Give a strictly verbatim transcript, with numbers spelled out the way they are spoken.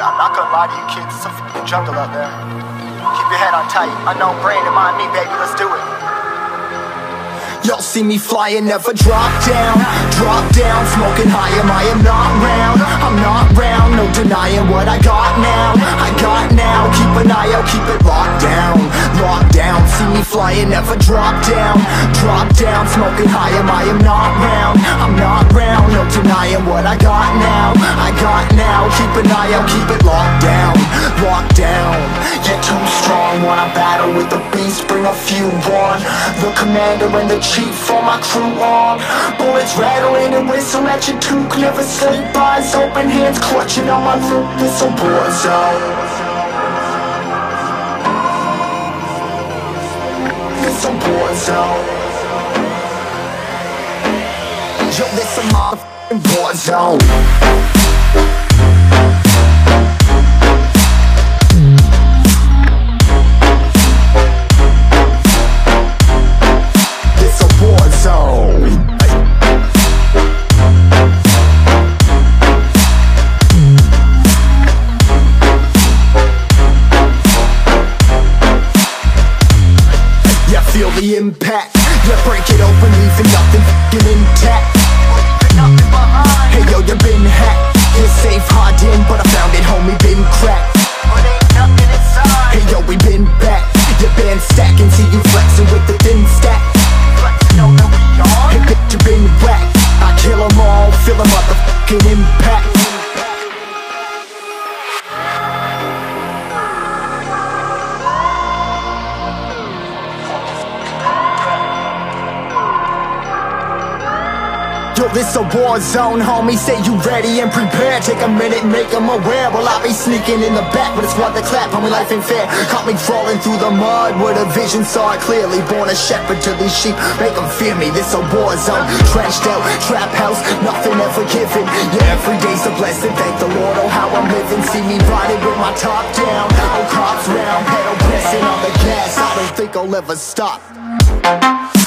I'm not gonna lie to you kids, it's a f***ing jungle out there. Keep your head on tight, unknown brain and mind me, baby, let's do it. Y'all see me flying, never drop down. Drop down, smoking high, am I am not round. I'm not round, no denying what I got now. I got now, keep an eye out, keep it locked down. Locked down, see me flying, never drop down. Drop down, smoking high, am I am not round. I'm not round, no denying what I got now. I got now, keep an eye out, keep it locked down. Locked down, you're too strong. Wanna battle with the beast, bring a few on. The commander and the chief for my crew on. Bullets rattling and whistle at your toque. Never sleep, eyes open, hands clutching on my loot. This a war zone. This a war zone. Yo, this a motherfucking war zone. Feel the impact, yeah, break it open, leaving nothing f***ing intact. Hey yo, you been hacked, you're safe, hard in, but I found it, homie, been cracked. Hey yo, we been back, you been stacking, see you flexing with the thin stack. Hey bitch, you been whacked, I kill them all, feel the motherfucking impact. Yo, this a war zone, homie, say you ready and prepared. Take a minute, make them aware. Well, I be sneaking in the back, but it's what the clap, homie, life ain't fair. Caught me crawling through the mud with a vision, saw it clearly. Born a shepherd to these sheep, make them fear me. This a war zone, trashed out, trap house, nothing ever given. Yeah, every day's a blessing, thank the Lord, oh how I'm living. See me riding with my top down, oh cops round, pedal pressing on the gas. I don't think I'll ever stop.